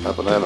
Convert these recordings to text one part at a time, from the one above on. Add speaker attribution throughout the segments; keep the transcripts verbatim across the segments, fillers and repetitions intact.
Speaker 1: A ponerlo.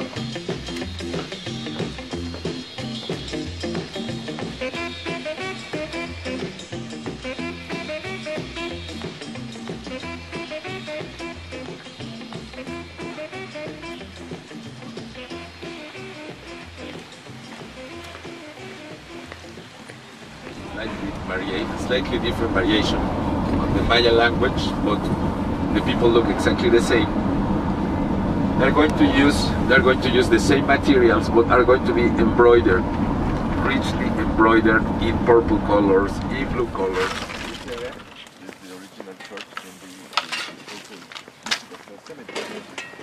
Speaker 2: Slightly different variation on the Maya language, but the people look exactly the same. They're going to use they're going to use the same materials, but are going to be embroidered, richly embroidered in purple colors, in blue colors. This area is the original church in the, the, the cemetery.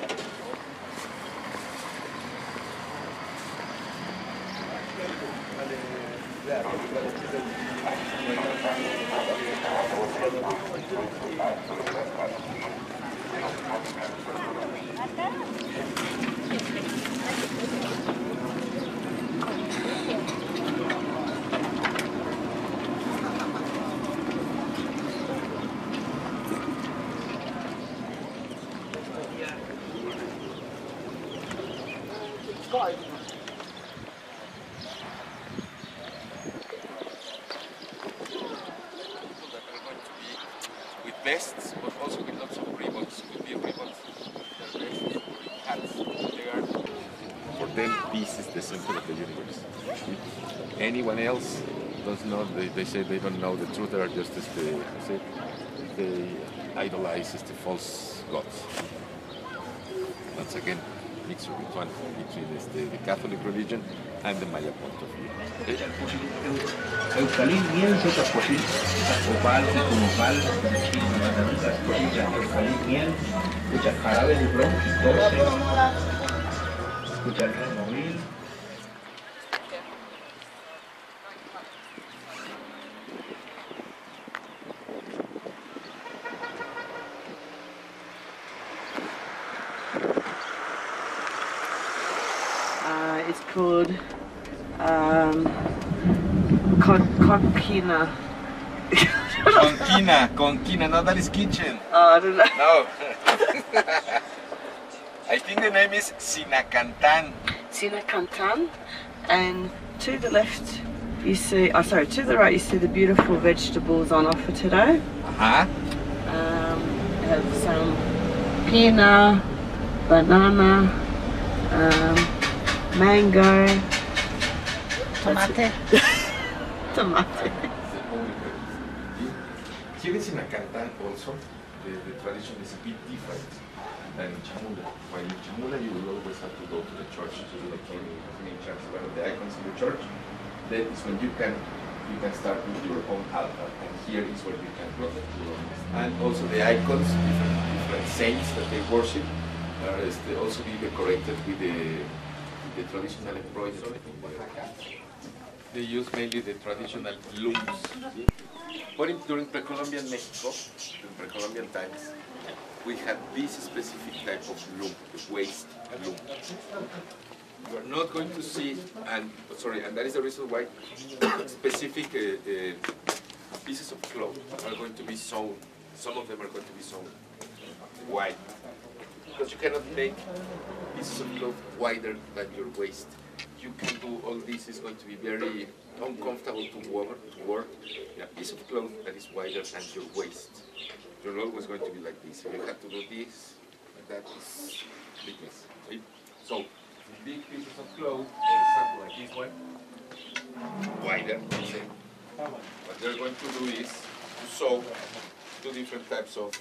Speaker 2: Vests, but also with lots of ribbons. Could be ribbons, vests, hats. They are, for them, peace is the center of the universe. Anyone else does not. They, they say they don't know the truth. They are just as the say, they idolize as the false gods. Once again, mixture with one between the, the Catholic religion and the Maya point of view. Okay?
Speaker 3: Eucalipto, miel, setas cositas, opal, nopal, cosas, cositas, eucalipto, miel, escucha jarabe de bronce, doce, escucha el renomil.
Speaker 4: Uh, it's called um, Conquina.
Speaker 2: Conquina, Conquina, no, that is kitchen.
Speaker 4: Oh, I don't know.
Speaker 2: No. I think the name is Sinacantan.
Speaker 4: Sinacantan. And to the left you see, oh sorry, to the right you see the beautiful vegetables on offer today.
Speaker 2: Uh-huh.
Speaker 4: Um, we have some pina, banana, um, mango,
Speaker 5: tomate.
Speaker 4: tomate.
Speaker 2: Here in Sinacantan also, the, the tradition is a bit different than in Chamula. While in Chamula you will always have to go to the church to do the king church, one of the icons in the church. That is when you can you can start with your own altar, and here is where you can draw the your own. And also the icons, different, different saints that they worship, are they also be decorated with the, the traditional embroidery. They use mainly the traditional looms. But in, during pre-Columbian Mexico, during pre-Columbian times, we had this specific type of loom, the waist loom. You are not going to see, and sorry, and that is the reason why specific uh, uh, pieces of cloth are going to be sewn. Some of them are going to be sewn wide, because you cannot make pieces of cloth wider than your waist. You can do all this is going to be very uncomfortable to wear. To wear. A piece of cloth that is wider than your waist. You're always going to be like this. If you have to do this, that is weakness. Right? So, big pieces of cloth, for example, like this one, wider, let's say. What they're going to do is to sew two different types of.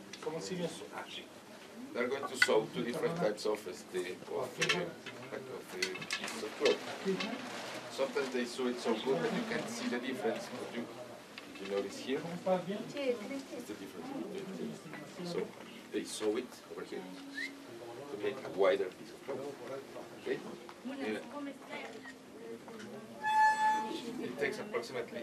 Speaker 2: They're going to sew two different types of, este, of, uh, of uh, pieces of cloth. Sometimes they sew it so good that you can't see the difference, but you, you notice here, it's the difference. So they sew it over here to make a wider piece of cloth. Okay? Yeah. It takes approximately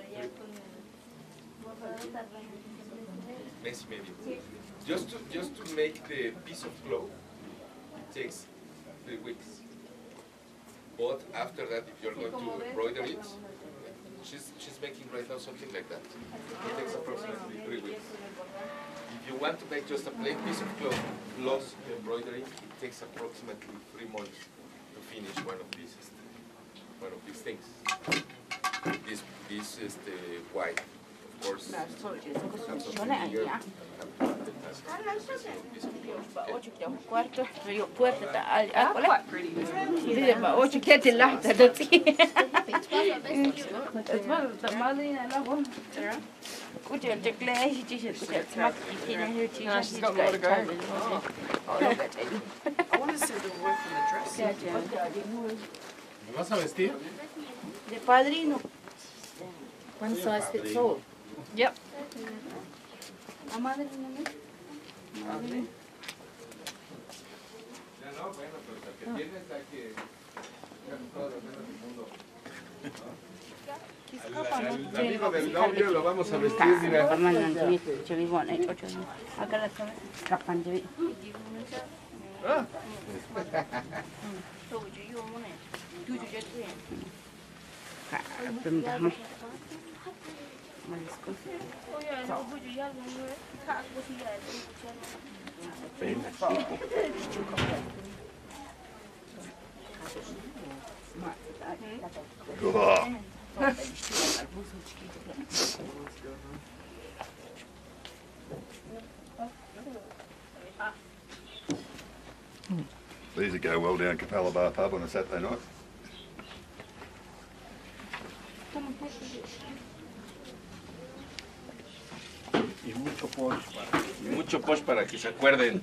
Speaker 2: Mes y medio. Just to just to make the piece of cloth, it takes three weeks. But after that, if you're going to embroider it, she's she's making right now something like that. It takes approximately three weeks. If you want to make just a plain piece of cloth plus the embroidery, it takes approximately three months to finish one of these, one of these things. This, this is the white, of course.
Speaker 5: Cuarto, puerta, quite pretty. Ocho kette lahta det. Det var det malina la hon. Kuja det glädje till kuja smak kina hur till.
Speaker 4: No, she's got more to go. I want to see the work on the dress.
Speaker 1: ¿Me vas a vestir?
Speaker 5: De padrino.
Speaker 6: One size fits all.
Speaker 4: Yep.
Speaker 5: A madrina.
Speaker 4: Lovely.
Speaker 2: Ya no, bueno, pero el que tienes hay que todo lo menos del mundo. Al amigo del novio lo vamos a vestir, mira. Ah.
Speaker 7: These would go well down Capella Bar Pub on a Saturday night.
Speaker 3: Y mucho posh para...
Speaker 2: Y mucho posh para que se acuerden.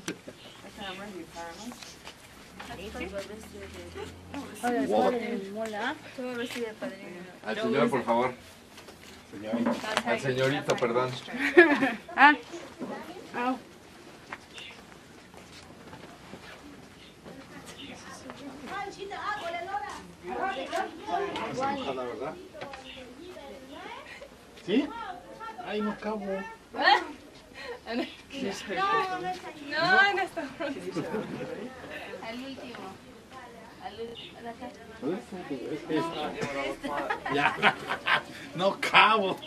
Speaker 2: Al señor, por favor. Al señorito, perdón.
Speaker 5: Ah. Ah.
Speaker 1: Mojada, ¿verdad? ¿Sí? Ay, no cabo.
Speaker 4: No, no está.
Speaker 5: Al último.
Speaker 1: Ya. No cabo.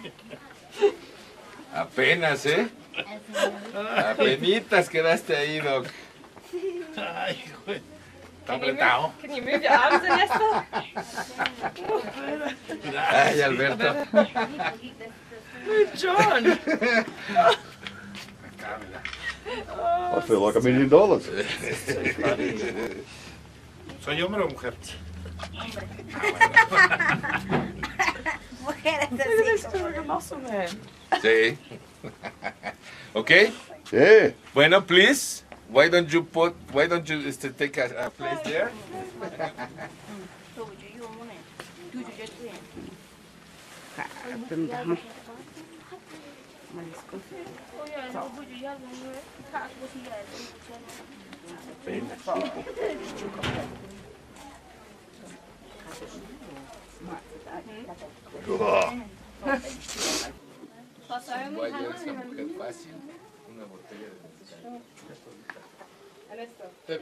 Speaker 2: Apenas, ¿eh? Apenitas quedaste ahí, Doc.
Speaker 1: Ay, güey. Está apretado.
Speaker 4: Can you move your arms, Ernesto?
Speaker 2: Ay, Alberto.
Speaker 4: John.
Speaker 7: I feel like a million dollars.
Speaker 1: ¿Soy hombre o mujer?
Speaker 5: Mujeres
Speaker 4: Look at this, like a muscle man.
Speaker 2: Sí. Okay.
Speaker 7: Yeah.
Speaker 2: Bueno, please. Why don't you put? Why don't you este, take a, a place there? Voy a llevar esa mujer fácil. Una botella de mezcal. Pepe.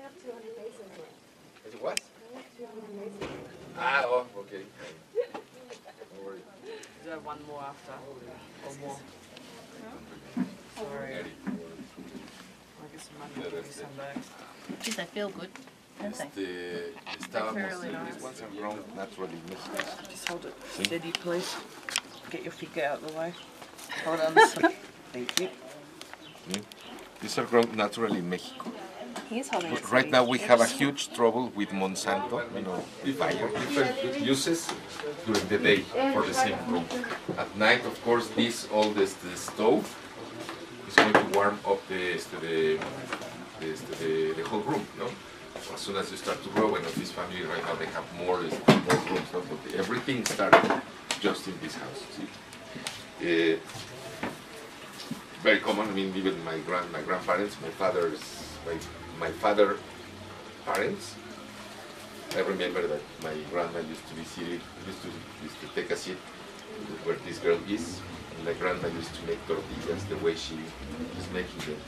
Speaker 2: Is it what? Ah, oh, okay. Don't worry.
Speaker 4: Is there one more after? Or more? Sorry. I guess some money will be some bags.
Speaker 6: Geez, they feel good, don't they?
Speaker 2: Este, estábamos,
Speaker 4: really nice.
Speaker 2: these ones are grown naturally in Mexico.
Speaker 4: Just hold it steady, please. Get your figure out of the way. Hold on. Thank you.
Speaker 2: Mm. These are grown naturally in Mexico.
Speaker 4: He's holding it
Speaker 2: But right
Speaker 4: steady.
Speaker 2: now we have a huge trouble with Monsanto, you know, fire, different uses during the day for the same room. At night, of course, this all this the stove is going to warm up the the the, the, the whole room, no? As soon as you start to grow, and of this family right now they have more more rooms, no? But everything started just in this house. See? Uh, very common. I mean, even my grand my grandparents, my father's my my father parents. I remember that my grandma used to be seated, used to used to take a seat where this girl is, and my grandma used to make tortillas the way she is making them.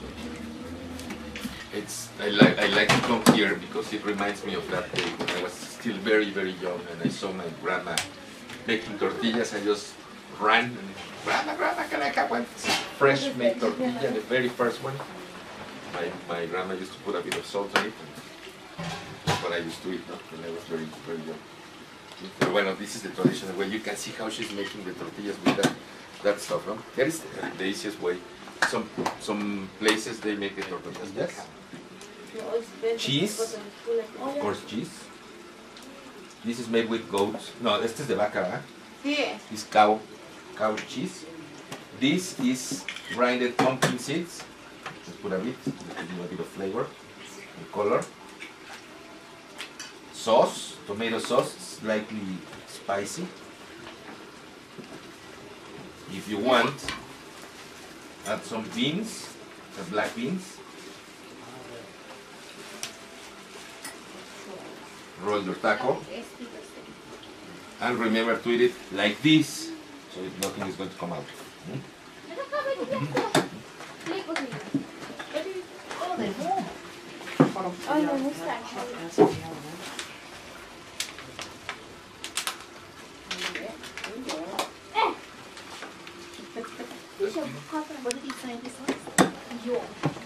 Speaker 2: It's I like I like to come here because it reminds me of that day when I was still very very young and I saw my grandma making tortillas. I just ran and grandma, grandma, can I have one? fresh made tortilla, the very first one. My, my grandma used to put a bit of salt on it. That's what I used to eat, no? When I was very, very young. But bueno, this is the traditional way. You can see how she's making the tortillas with that, that stuff, no? That is the easiest way. Some, some places they make the tortillas. Yes. Cheese, of course cheese. This is made with goats. No, este es de vaca, ¿verdad?
Speaker 5: Sí.
Speaker 2: This cow, cow cheese. This is grinded pumpkin seeds. Just put a bit, to give a bit of flavor and color. Sauce, tomato sauce, slightly spicy. If you want, add some beans, the black beans. Roll your taco. And remember to eat it like this, so nothing is going to come out. Hmm?
Speaker 5: Ay, me gusta.
Speaker 6: What did he say this was? Yo.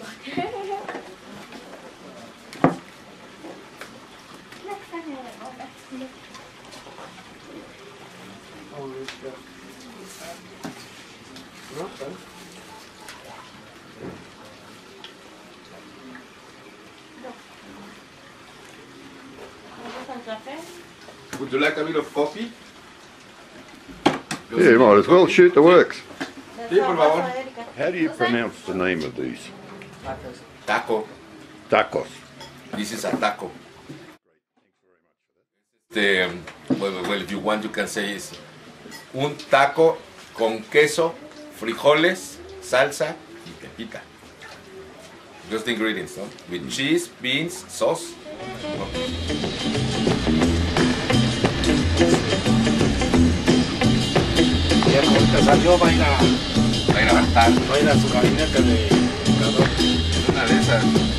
Speaker 2: Would you like a bit of coffee?
Speaker 7: Yeah, you might as well shoot the works.
Speaker 2: Sí, por favor.
Speaker 7: How do you pronounce the name of these?
Speaker 2: Taco.
Speaker 7: Tacos.
Speaker 2: This is a taco. The, well, well, if you want, you can say it's un taco con queso, frijoles, salsa y pepita. Just the ingredients, no? With cheese, beans, sauce.
Speaker 1: Ya ahorita salió, va a ir a,
Speaker 2: Va a ir a matar.
Speaker 1: va a ir a su gabinete de jugador.
Speaker 2: Una de esas.